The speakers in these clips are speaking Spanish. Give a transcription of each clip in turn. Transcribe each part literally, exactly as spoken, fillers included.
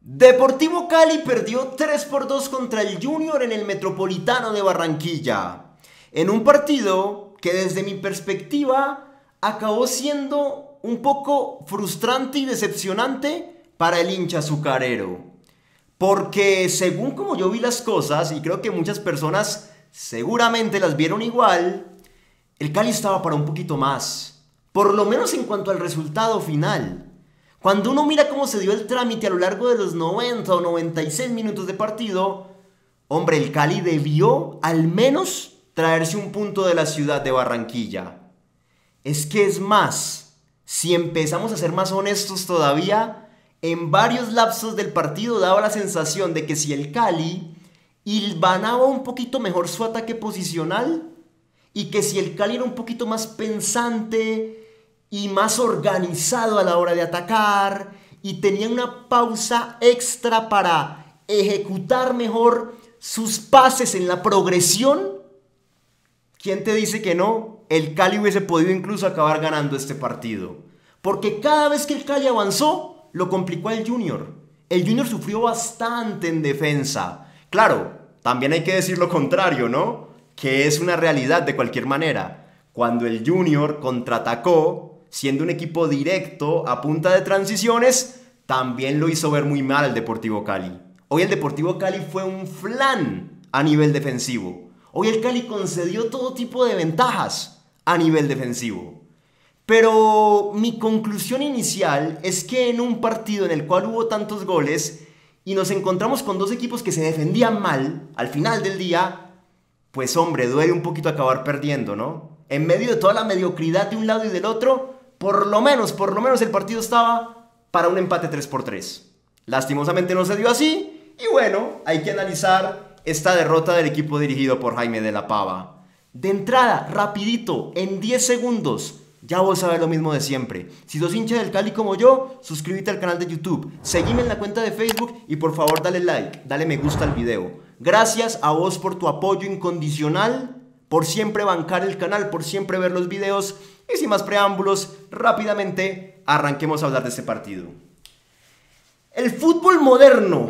Deportivo Cali perdió tres por dos contra el Junior en el Metropolitano de Barranquilla, en un partido que desde mi perspectiva acabó siendo un poco frustrante y decepcionante para el hincha azucarero. Porque según como yo vi las cosas, y creo que muchas personas seguramente las vieron igual, el Cali estaba para un poquito más, por lo menos en cuanto al resultado final. Cuando uno mira cómo se dio el trámite a lo largo de los noventa o noventa y seis minutos de partido, hombre, el Cali debió al menos traerse un punto de la ciudad de Barranquilla. Es que es más, si empezamos a ser más honestos todavía, en varios lapsos del partido daba la sensación de que si el Cali hilvanaba un poquito mejor su ataque posicional y que si el Cali era un poquito más pensante y más organizado a la hora de atacar y tenía una pausa extra para ejecutar mejor sus pases en la progresión, ¿quién te dice que no? El Cali hubiese podido incluso acabar ganando este partido. Porque cada vez que el Cali avanzó, lo complicó al Junior. El Junior sufrió bastante en defensa. Claro, también hay que decir lo contrario, ¿no? Que es una realidad de cualquier manera. Cuando el Junior contraatacó, siendo un equipo directo a punta de transiciones, también lo hizo ver muy mal el Deportivo Cali. Hoy el Deportivo Cali fue un flan a nivel defensivo. Hoy el Cali concedió todo tipo de ventajas a nivel defensivo. Pero mi conclusión inicial es que en un partido en el cual hubo tantos goles y nos encontramos con dos equipos que se defendían mal al final del día, pues hombre, duele un poquito acabar perdiendo, ¿no? En medio de toda la mediocridad de un lado y del otro, por lo menos, por lo menos el partido estaba para un empate tres por tres. Lastimosamente no se dio así y bueno, hay que analizar esta derrota del equipo dirigido por Jaime de la Pava. De entrada, rapidito, en diez segundos, ya vos sabés lo mismo de siempre. Si sos hincha del Cali como yo, suscríbete al canal de YouTube, seguime en la cuenta de Facebook y por favor dale like, dale me gusta al video. Gracias a vos por tu apoyo incondicional, por siempre bancar el canal, por siempre ver los videos. Y sin más preámbulos, rápidamente arranquemos a hablar de este partido. El fútbol moderno.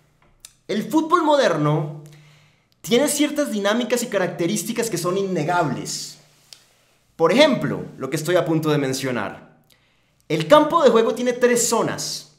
El fútbol moderno tiene ciertas dinámicas y características que son innegables. Por ejemplo, lo que estoy a punto de mencionar. El campo de juego tiene tres zonas.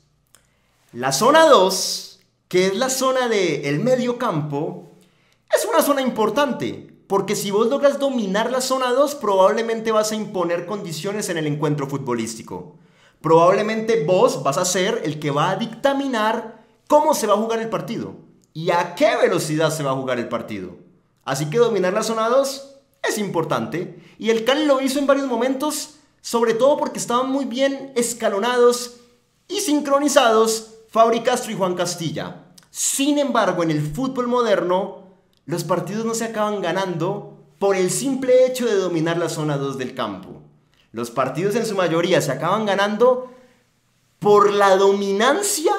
La zona dos, que es la zona del medio campo, es una zona importante. Porque si vos logras dominar la zona dos, probablemente vas a imponer condiciones en el encuentro futbolístico. Probablemente vos vas a ser el que va a dictaminar cómo se va a jugar el partido y a qué velocidad se va a jugar el partido. Así que dominar la zona dos es importante. Y el Cali lo hizo en varios momentos, sobre todo porque estaban muy bien escalonados y sincronizados Fabri Castro y Juan Castilla. Sin embargo, en el fútbol moderno, los partidos no se acaban ganando por el simple hecho de dominar la zona dos del campo. Los partidos en su mayoría se acaban ganando por la dominancia.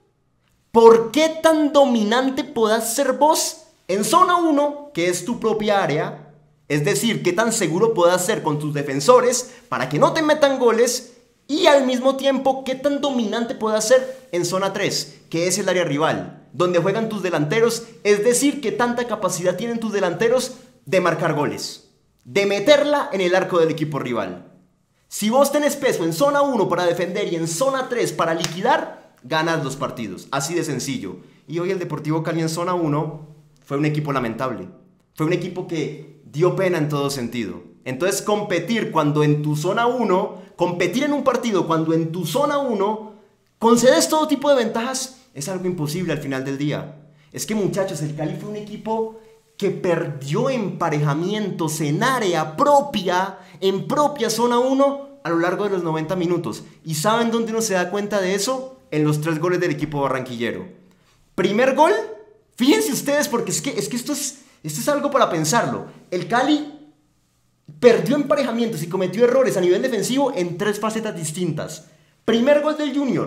¿Por qué tan dominante podás ser vos en zona uno, que es tu propia área? Es decir, qué tan seguro podás ser con tus defensores para que no te metan goles. Y al mismo tiempo, qué tan dominante podás ser en zona tres, que es el área rival, donde juegan tus delanteros, es decir, que tanta capacidad tienen tus delanteros de marcar goles, de meterla en el arco del equipo rival. Si vos tenés peso en zona uno para defender y en zona tres para liquidar, ganas los partidos, así de sencillo. Y hoy el Deportivo Cali en zona uno fue un equipo lamentable, fue un equipo que dio pena en todo sentido. Entonces competir cuando en tu zona uno, competir en un partido cuando en tu zona uno concedes todo tipo de ventajas, es algo imposible al final del día. Es que muchachos, el Cali fue un equipo que perdió emparejamientos en área propia, en propia zona uno, a lo largo de los noventa minutos. ¿Y saben dónde uno se da cuenta de eso? En los tres goles del equipo barranquillero. Primer gol, fíjense ustedes, porque es que, es que esto, es, esto es algo para pensarlo. El Cali perdió emparejamientos y cometió errores a nivel defensivo en tres facetas distintas. Primer gol del Junior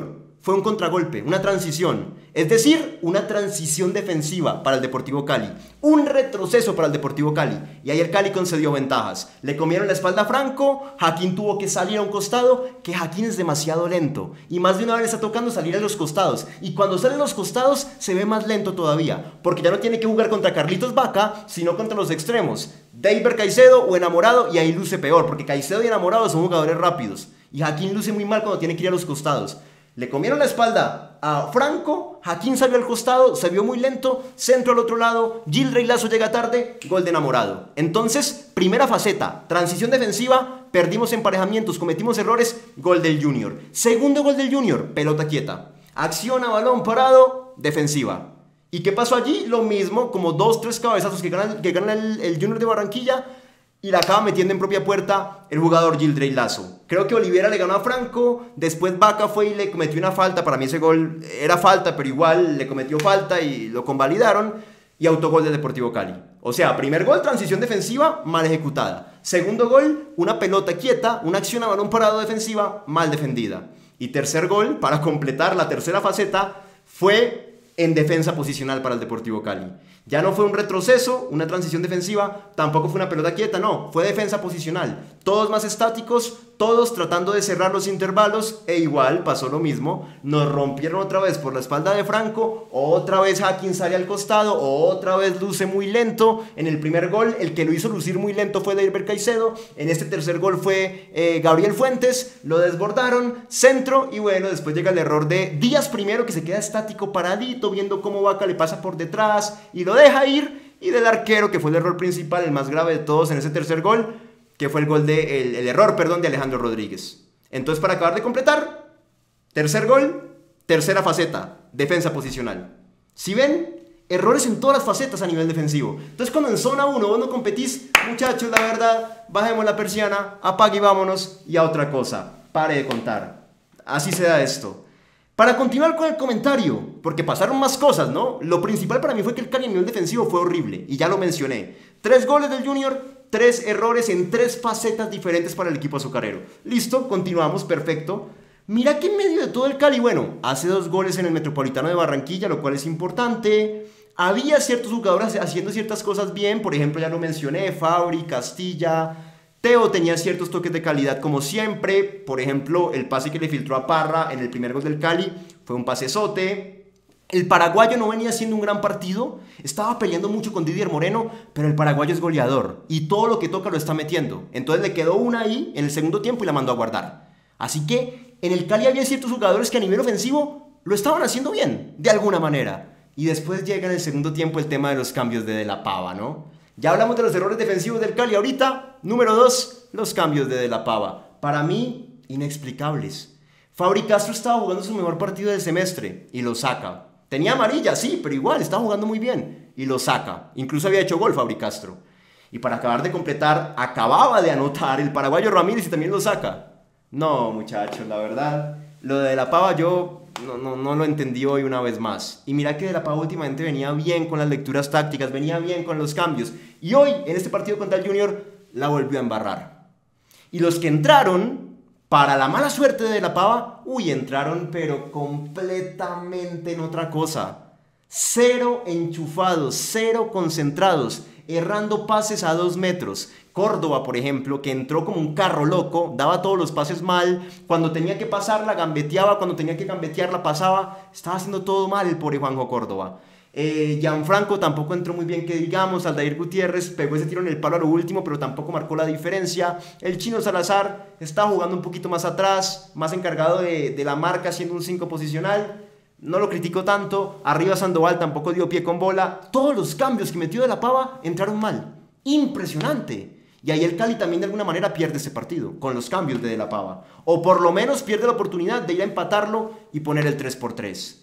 fue un contragolpe, una transición, es decir, una transición defensiva para el Deportivo Cali, un retroceso para el Deportivo Cali, y ahí el Cali concedió ventajas. Le comieron la espalda a Franco, Hakim tuvo que salir a un costado, que Hakim es demasiado lento, y más de una vez está tocando salir a los costados, y cuando sale a los costados se ve más lento todavía, porque ya no tiene que jugar contra Carlitos Vaca, sino contra los extremos, David Caicedo o Enamorado, y ahí luce peor, porque Caicedo y Enamorado son jugadores rápidos, y Hakim luce muy mal cuando tiene que ir a los costados. Le comieron la espalda a Franco, Hakim salió al costado, se vio muy lento, centro al otro lado, Gilrey Lazo llega tarde, gol de Enamorado. Entonces, primera faceta, transición defensiva, perdimos emparejamientos, cometimos errores, gol del Junior. Segundo gol del Junior, pelota quieta. Acción a balón parado, defensiva. ¿Y qué pasó allí? Lo mismo, como dos, tres cabezazos que ganan, que ganan el, el Junior de Barranquilla, y la acaba metiendo en propia puerta el jugador Gilrey Lazo. Creo que Olivera le ganó a Franco, después Vaca fue y le cometió una falta, para mí ese gol era falta, pero igual le cometió falta y lo convalidaron, y autogol del Deportivo Cali. O sea, primer gol, transición defensiva, mal ejecutada. Segundo gol, una pelota quieta, una acción a balón parado defensiva, mal defendida. Y tercer gol, para completar la tercera faceta, fue en defensa posicional para el Deportivo Cali. Ya no fue un retroceso, una transición defensiva, tampoco fue una pelota quieta, no, fue defensa posicional. Todos más estáticos, todos tratando de cerrar los intervalos, e igual pasó lo mismo. Nos rompieron otra vez por la espalda de Franco, otra vez Hakim sale al costado, otra vez luce muy lento. En el primer gol, el que lo hizo lucir muy lento fue David Caicedo. En este tercer gol fue eh, Gabriel Fuentes, lo desbordaron, centro, y bueno, después llega el error de Díaz primero, que se queda estático, paradito, viendo cómo Vaca le pasa por detrás y lo deja ir, y del arquero, que fue el error principal, el más grave de todos en ese tercer gol, que fue el gol de el, el error, perdón, de Alejandro Rodríguez. Entonces, para acabar de completar, tercer gol, tercera faceta, defensa posicional. Si ven, errores en todas las facetas a nivel defensivo. Entonces, cuando en zona uno vos no competís, muchachos, la verdad, bajemos la persiana, apague y vámonos, y a otra cosa, pare de contar. Así se da esto. Para continuar con el comentario, porque pasaron más cosas, ¿no? Lo principal para mí fue que el Cali a nivel defensivo fue horrible, y ya lo mencioné. Tres goles del Junior, tres errores en tres facetas diferentes para el equipo azucarero. Listo, continuamos, perfecto. Mira que en medio de todo el Cali, bueno, hace dos goles en el Metropolitano de Barranquilla, lo cual es importante. Había ciertos jugadores haciendo ciertas cosas bien, por ejemplo, ya lo mencioné, Fabri, Castilla. Teo tenía ciertos toques de calidad como siempre, por ejemplo, el pase que le filtró a Parra en el primer gol del Cali fue un pasesote. El paraguayo no venía haciendo un gran partido, estaba peleando mucho con Didier Moreno, pero el paraguayo es goleador y todo lo que toca lo está metiendo. Entonces le quedó una ahí en el segundo tiempo y la mandó a guardar. Así que en el Cali había ciertos jugadores que a nivel ofensivo lo estaban haciendo bien, de alguna manera. Y después llega en el segundo tiempo el tema de los cambios de De La Pava, ¿no? Ya hablamos de los errores defensivos del Cali ahorita. Número dos, los cambios de De La Pava. Para mí, inexplicables. Fabri Castro estaba jugando su mejor partido del semestre y lo saca. Tenía amarilla, sí, pero igual, estaba jugando muy bien y lo saca. Incluso había hecho gol Fabri Castro. Y para acabar de completar, acababa de anotar el paraguayo Ramírez y también lo saca. No, muchachos, la verdad, lo de De La Pava yo no, no, no lo entendí hoy una vez más. Y mira que De La Pava últimamente venía bien con las lecturas tácticas, venía bien con los cambios. Y hoy, en este partido contra el Junior, la volvió a embarrar. Y los que entraron, para la mala suerte de De La Pava, uy, entraron pero completamente en otra cosa. Cero enchufados, cero concentrados, errando pases a dos metros. Córdoba, por ejemplo, que entró como un carro loco, daba todos los pases mal, cuando tenía que pasarla, gambeteaba, cuando tenía que gambetearla, pasaba, estaba haciendo todo mal el pobre Juanjo Córdoba. Eh, Gianfranco tampoco entró muy bien, que digamos. Aldair Gutiérrez pegó ese tiro en el palo a lo último, pero tampoco marcó la diferencia. El Chino Salazar estaba jugando un poquito más atrás, más encargado de, de la marca, siendo un cinco posicional. No lo critico tanto. Arriba Sandoval tampoco dio pie con bola. Todos los cambios que metió De La Pava entraron mal. Impresionante. Y ahí el Cali también de alguna manera pierde ese partido, con los cambios de De La Pava. O por lo menos pierde la oportunidad de ir a empatarlo y poner el tres por tres.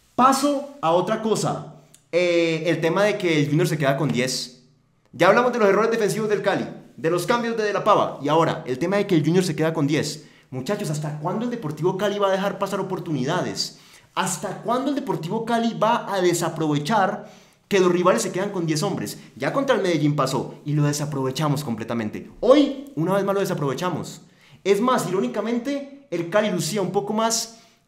Paso a otra cosa. Eh, el tema de que el Junior se queda con diez. Ya hablamos de los errores defensivos del Cali, de los cambios de De La Pava, y ahora el tema de que el Junior se queda con diez. Muchachos, ¿hasta cuándo el Deportivo Cali va a dejar pasar oportunidades? ¿Hasta cuándo el Deportivo Cali va a desaprovechar que los rivales se quedan con diez hombres? Ya contra el Medellín pasó y lo desaprovechamos completamente. Hoy, una vez más lo desaprovechamos. Es más, irónicamente, el Cali lucía un poco más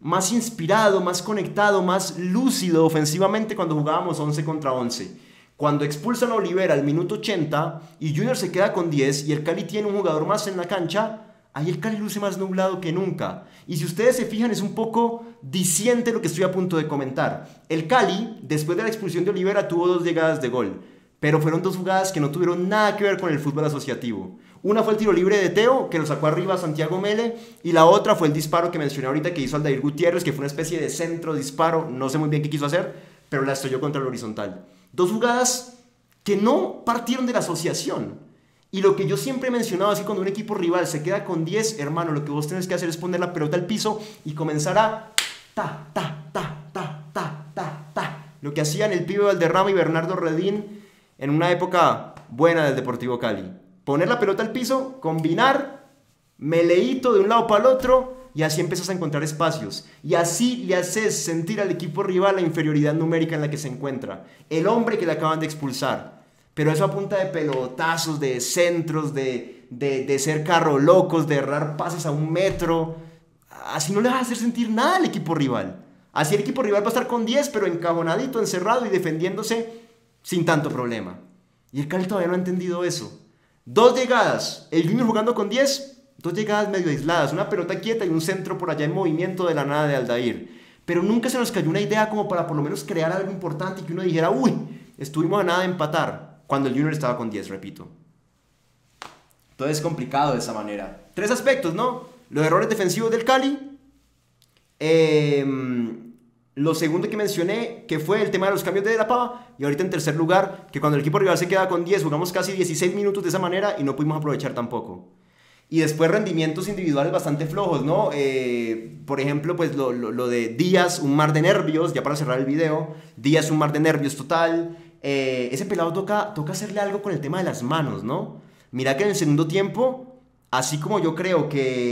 más inspirado, más conectado, más lúcido ofensivamente cuando jugábamos once contra once. Cuando expulsan a Olivera al minuto ochenta y Junior se queda con diez y el Cali tiene un jugador más en la cancha, ahí el Cali luce más nublado que nunca. Y si ustedes se fijan, es un poco diciente lo que estoy a punto de comentar. El Cali, después de la expulsión de Olivera, tuvo dos llegadas de gol, pero fueron dos jugadas que no tuvieron nada que ver con el fútbol asociativo. Una fue el tiro libre de Teo, que lo sacó arriba a Santiago Mele, y la otra fue el disparo que mencioné ahorita que hizo Aldair Gutiérrez, que fue una especie de centro disparo, no sé muy bien qué quiso hacer, pero la estrelló contra el horizontal. Dos jugadas que no partieron de la asociación. Y lo que yo siempre he mencionado, así cuando un equipo rival se queda con diez, hermano, lo que vos tenés que hacer es poner la pelota al piso y comenzar a ta, ta, ta, ta, ta, ta, ta. Lo que hacían el pibe Valderrama y Bernardo Redín en una época buena del Deportivo Cali. Poner la pelota al piso, combinar, meleíto de un lado para el otro, y así empiezas a encontrar espacios. Y así le haces sentir al equipo rival la inferioridad numérica en la que se encuentra. El hombre que le acaban de expulsar. Pero eso a punta de pelotazos, de centros, de, de, de ser carro locos, de errar pases a un metro. Así no le vas a hacer sentir nada al equipo rival. Así el equipo rival va a estar con diez, pero encajonadito, encerrado y defendiéndose sin tanto problema. Y el Cali todavía no ha entendido eso. Dos llegadas, el Junior jugando con diez, dos llegadas medio aisladas, una pelota quieta y un centro por allá en movimiento de la nada de Aldair. Pero nunca se nos cayó una idea como para por lo menos crear algo importante y que uno dijera, uy, estuvimos a nada de empatar, cuando el Junior estaba con diez, repito. Entonces es complicado de esa manera. Tres aspectos, ¿no? Los errores defensivos del Cali, eh, lo segundo que mencioné, que fue el tema de los cambios de De La Pava, y ahorita en tercer lugar, que cuando el equipo rival se queda con diez, jugamos casi dieciséis minutos de esa manera y no pudimos aprovechar tampoco. Y después rendimientos individuales bastante flojos, ¿no? Eh, por ejemplo, pues lo, lo, lo de Díaz, un mar de nervios, ya para cerrar el video, Díaz, un mar de nervios total. Eh, ese pelado toca, toca hacerle algo con el tema de las manos, ¿no? Mira que en el segundo tiempo, así como yo creo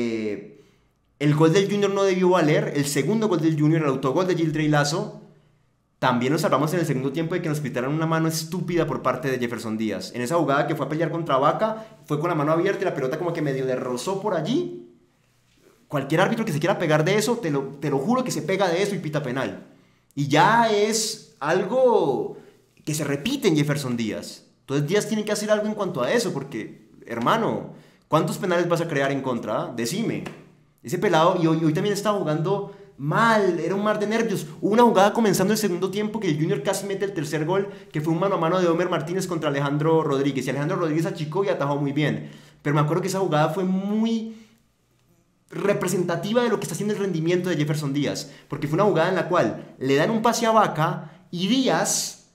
que el gol del Junior no debió valer, el segundo gol del Junior, el autogol de Gildrey Lazo, también nos salvamos en el segundo tiempo de que nos pitaran una mano estúpida por parte de Jefferson Díaz. En esa jugada que fue a pelear contra Vaca, fue con la mano abierta y la pelota como que medio le rozó por allí. Cualquier árbitro que se quiera pegar de eso, te lo, te lo juro que se pega de eso y pita penal. Y ya es algo que se repite en Jefferson Díaz. Entonces Díaz tiene que hacer algo en cuanto a eso, porque, hermano, ¿cuántos penales vas a crear en contra? Decime. Ese pelado, y hoy, hoy también estaba jugando mal, era un mar de nervios. Hubo una jugada comenzando el segundo tiempo que el Junior casi mete el tercer gol, que fue un mano a mano de Homer Martínez contra Alejandro Rodríguez, y Alejandro Rodríguez achicó y atajó muy bien. Pero me acuerdo que esa jugada fue muy representativa de lo que está haciendo el rendimiento de Jefferson Díaz, porque fue una jugada en la cual le dan un pase a Vaca y Díaz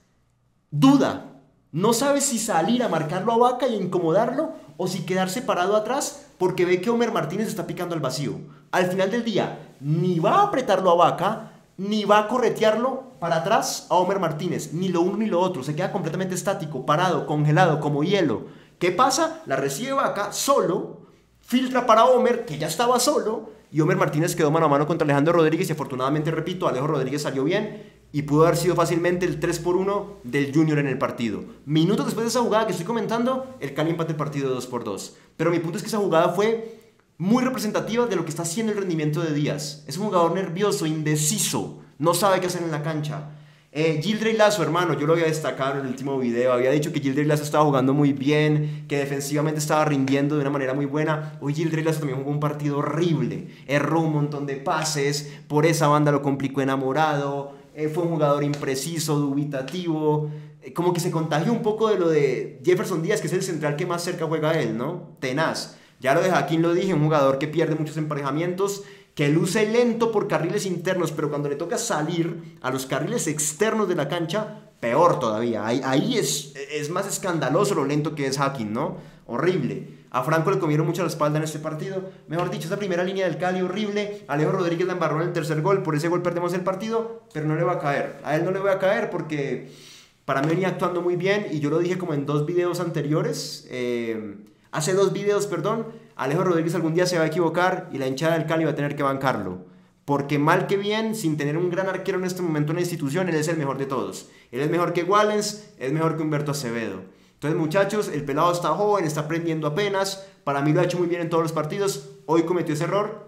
duda, no sabe si salir a marcarlo a Vaca y incomodarlo o si quedarse parado atrás porque ve que Homer Martínez está picando al vacío. Al final del día, ni va a apretarlo a Vaca, ni va a corretearlo para atrás a Homer Martínez, ni lo uno ni lo otro, se queda completamente estático, parado, congelado, como hielo. ¿Qué pasa? La recibe Vaca solo, filtra para Homer, que ya estaba solo, y Homer Martínez quedó mano a mano contra Alejandro Rodríguez, y afortunadamente, repito, Alejo Rodríguez salió bien, y pudo haber sido fácilmente el tres por uno del Junior en el partido. Minutos después de esa jugada que estoy comentando, el Cali empata el partido dos por dos. Pero mi punto es que esa jugada fue muy representativa de lo que está haciendo el rendimiento de Díaz. Es un jugador nervioso, indeciso, no sabe qué hacer en la cancha. Eh, Gildrey Lazo, hermano, yo lo había destacado en el último video, había dicho que Gildrey Lazo estaba jugando muy bien, que defensivamente estaba rindiendo de una manera muy buena. Hoy Gildrey Lazo también jugó un partido horrible, erró un montón de pases, por esa banda lo complicó enamorado, eh, fue un jugador impreciso, dubitativo, eh, como que se contagió un poco de lo de Jefferson Díaz, que es el central que más cerca juega a él, ¿no? Tenaz. Ya lo de Jaquín lo dije, un jugador que pierde muchos emparejamientos, que luce lento por carriles internos, pero cuando le toca salir a los carriles externos de la cancha, peor todavía. Ahí, ahí es, es más escandaloso lo lento que es Jaquín, ¿no? Horrible. A Franco le comieron mucho la espalda en este partido. Mejor dicho, esa primera línea del Cali horrible. Alejo Rodríguez la embarró en el tercer gol, por ese gol perdemos el partido, pero no le va a caer. A él no le voy a caer porque para mí venía actuando muy bien, y yo lo dije como en dos videos anteriores, eh, hace dos videos, perdón. Alejo Rodríguez algún día se va a equivocar y la hinchada del Cali va a tener que bancarlo. Porque mal que bien, sin tener un gran arquero en este momento en la institución, él es el mejor de todos. Él es mejor que Wallens, es mejor que Humberto Acevedo. Entonces, muchachos, el pelado está joven, está aprendiendo apenas. Para mí lo ha hecho muy bien en todos los partidos. Hoy cometió ese error.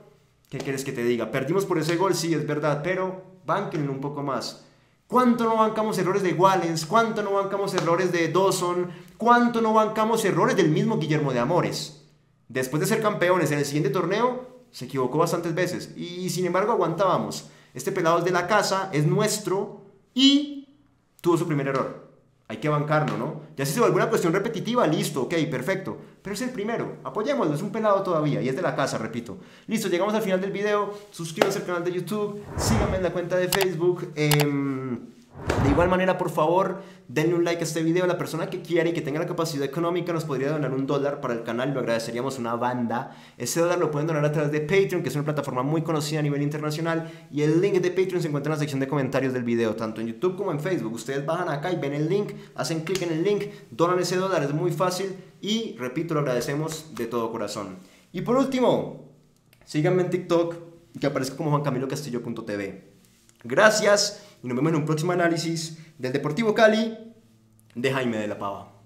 ¿Qué quieres que te diga? Perdimos por ese gol, sí, es verdad, pero bánquenlo un poco más. ¿Cuánto no bancamos errores de Wallens? ¿Cuánto no bancamos errores de Dawson? ¿Cuánto no bancamos errores del mismo Guillermo de Amores? Después de ser campeones en el siguiente torneo, se equivocó bastantes veces y sin embargo aguantábamos. Este pelado es de la casa, es nuestro y tuvo su primer error. Hay que bancarlo, ¿no? Ya si se vuelve una cuestión repetitiva, listo, ok, perfecto. Pero es el primero, apoyémoslo, es un pelado todavía y es de la casa, repito. Listo, llegamos al final del video. Suscríbanse al canal de YouTube, síganme en la cuenta de Facebook. Eh, de igual manera, por favor, denle un like a este video. La persona que quiera y que tenga la capacidad económica nos podría donar un dólar para el canal, lo agradeceríamos una banda. Ese dólar lo pueden donar a través de Patreon, que es una plataforma muy conocida a nivel internacional, y el link de Patreon se encuentra en la sección de comentarios del video, tanto en YouTube como en Facebook. Ustedes bajan acá y ven el link, hacen clic en el link, donan ese dólar, es muy fácil y, repito, lo agradecemos de todo corazón. Y por último, síganme en TikTok, que aparezco como juan camilo castillo punto t v. Gracias y nos vemos en un próximo análisis del Deportivo Cali de Jaime de la Pava.